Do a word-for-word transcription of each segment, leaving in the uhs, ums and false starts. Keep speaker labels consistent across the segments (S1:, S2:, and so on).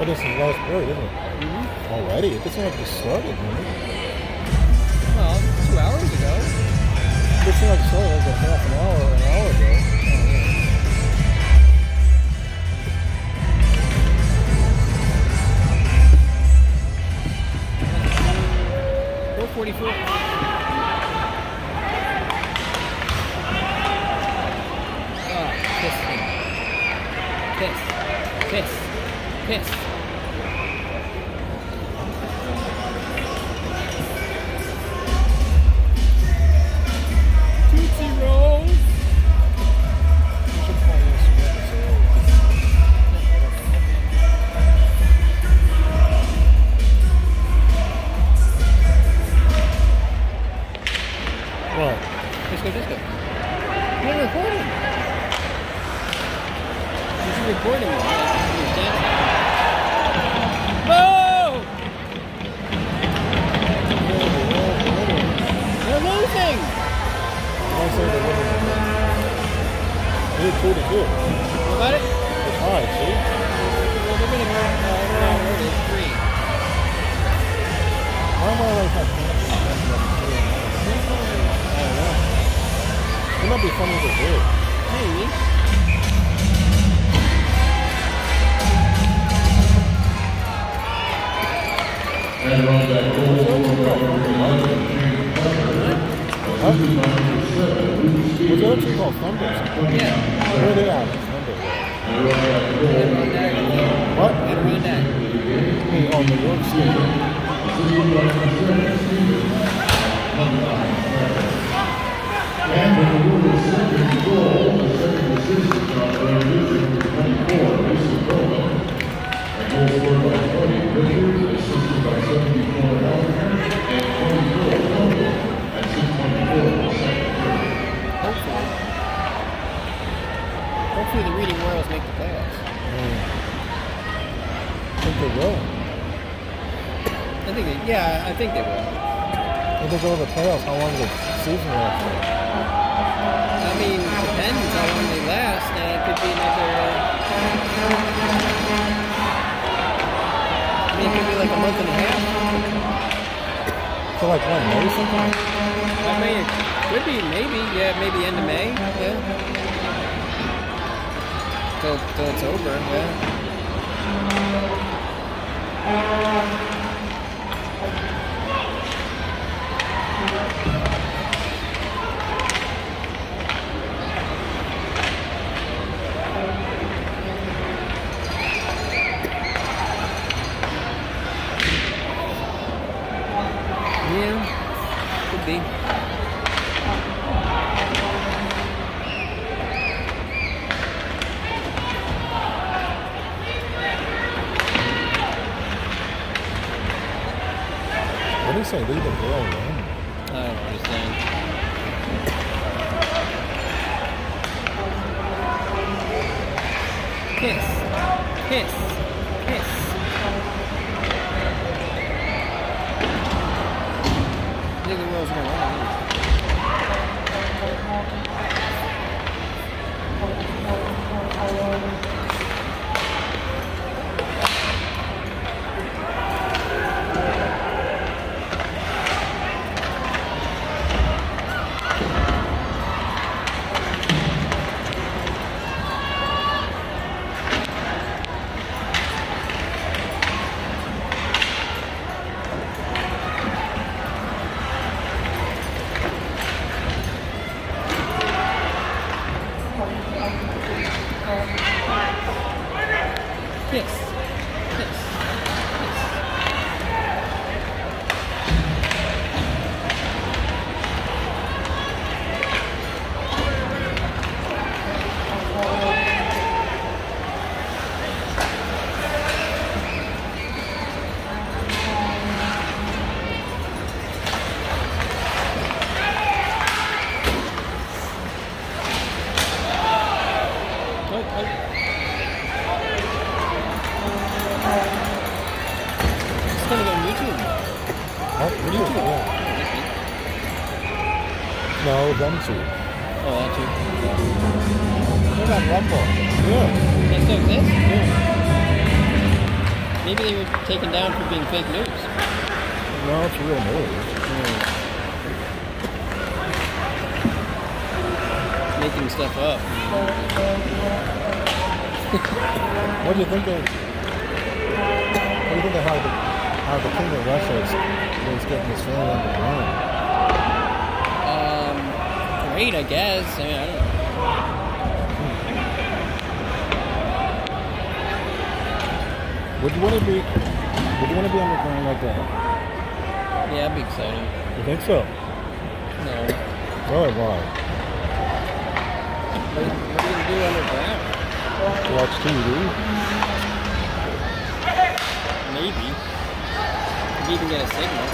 S1: Oh, this is the last period, isn't it?
S2: Mm-hmm.
S1: Already? It doesn't like it started, man.
S2: Well, two hours ago.
S1: It seemed like it started like a half an hour or an hour ago.
S2: four forty-four. Oh, kiss him. Kiss. Kiss. Kiss. Tootsie Rolls.
S1: You should call this episode. What?
S2: Disco, disco. You're recording. You should record him. Whoa! They're losing!
S1: I say they're winning. They're two to two.
S2: What about it?
S1: It's high, see?
S2: Well, they're gonna go. Uh, no, it is three.
S1: Why am I like that? I don't know. It might be funny if it did.
S2: Maybe.
S1: Huh? What's the other team called? Thunder?
S2: Yeah.
S1: Where are they at? Thunder. What?
S2: Adirondack.
S1: Hey, oh, New York State.
S3: And when the rule is second goal, the second decision on division twenty-four, this is Bobo. And goal scored by Tony Richards, assisted by seventy-four Elmer, and twenty-four Bobo at six twenty-four for the second period.
S2: Hopefully. Hopefully the Reading Royals make the playoffs.
S1: Mm. I think they will.
S2: I think they, yeah, I think they will.
S1: If they go to the playoffs, how long is the season last for?
S2: I mean, depends how long they last. Uh, it could be another. I mean, it could be like a month and a half.
S1: So like when, May sometime?
S2: I mean, it could be maybe, yeah, maybe end of May, yeah. Till, till it's over, yeah. Yeah, could be.
S1: What do you say? Leave the girl alone.
S2: I don't understand. Kiss. Kiss. Kiss. I think the world's gonna win. Kiss. Kiss. Kiss. Oh, oh. It's gonna go on YouTube.
S1: Huh? YouTube, yeah. No, them two.
S2: Oh, that too. What about Rumble?
S1: Yeah.
S2: That still exists?
S1: Yeah.
S2: Maybe they were taken down for being fake news.
S1: No, it's real news.
S2: Making stuff up.
S1: What do you think of? What do you think of how the how the king of Russia is, is getting his family on the ground?
S2: Um, great, I guess. I mean, I don't know.
S1: Would you want to be? Would you want to be on the ground like that?
S2: Yeah, that'd be exciting.
S1: You think so?
S2: No.
S1: Why? Why?
S2: What, what are you gonna do underground?
S1: Watch T V?
S2: Maybe. Maybe even get a signal.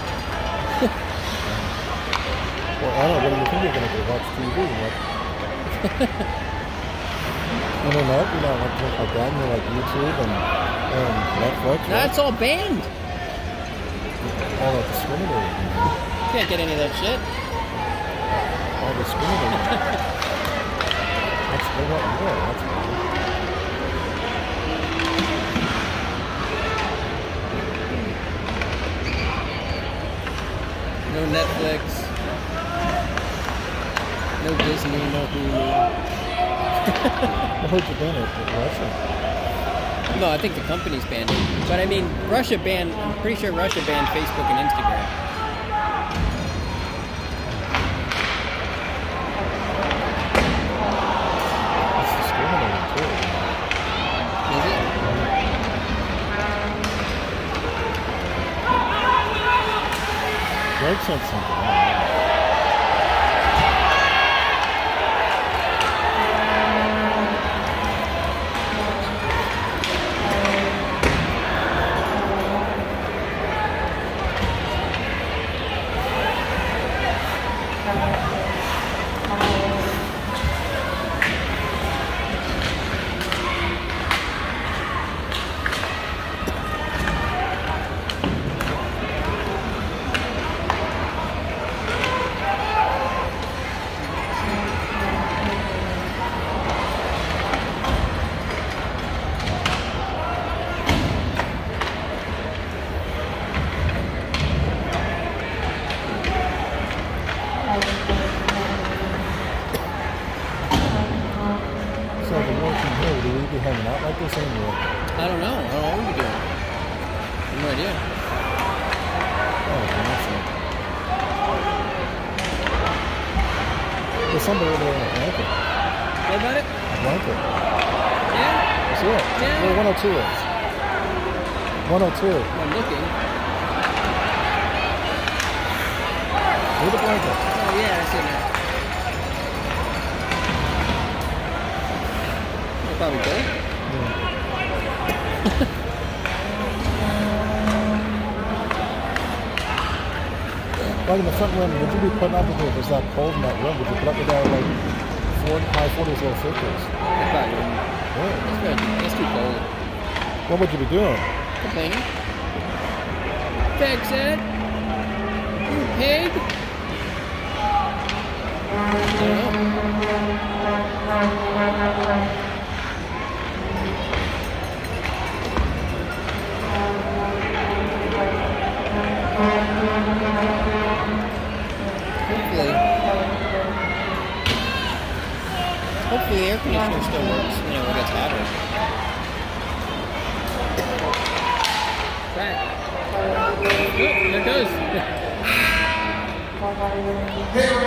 S1: Well, I don't know. What do you think you're going to do? Watch T V? What? Internet? You know, like, like that, you know, like YouTube and, and Netflix?
S2: No,
S1: Right?
S2: it's all banned.
S1: All that discriminating.
S2: You can't get any of that shit.
S1: All discriminating. That's what yeah, that's fine.
S2: No Netflix. No Disney, no Hulu.
S1: I heard you banned it in Russia.
S2: No, I think the company's banned it. But I mean, Russia banned, I'm pretty sure Russia banned Facebook and Instagram.
S1: It's discriminating too.
S2: Is it?
S1: Greg said something. I don't know. So the working here, do we be hanging out like this anymore?
S2: I don't know. I don't know what we're doing. I have no idea.
S1: Oh, awesome. There's somebody over there in a blanket.
S2: What about it?
S1: A blanket.
S2: Yeah?
S1: See it?
S2: Yeah.
S1: Where one oh two is. one oh two.
S2: I'm looking.
S1: Where's the blanket?
S2: Oh, yeah, I see it now. They're probably good.
S1: Like in the front room, would you be putting up with it if it's that cold in that room? Would you put up with that like forty, high forties, low fifties?
S2: They probably wouldn't.
S1: Really?
S2: It's, good. It's too cold.
S1: What would you be doing?
S2: Complaining. Fix it. You pig. I don't know. Hopefully. Hopefully the air conditioner still works, you know, when it gets hotter. Back. Oh, there it goes.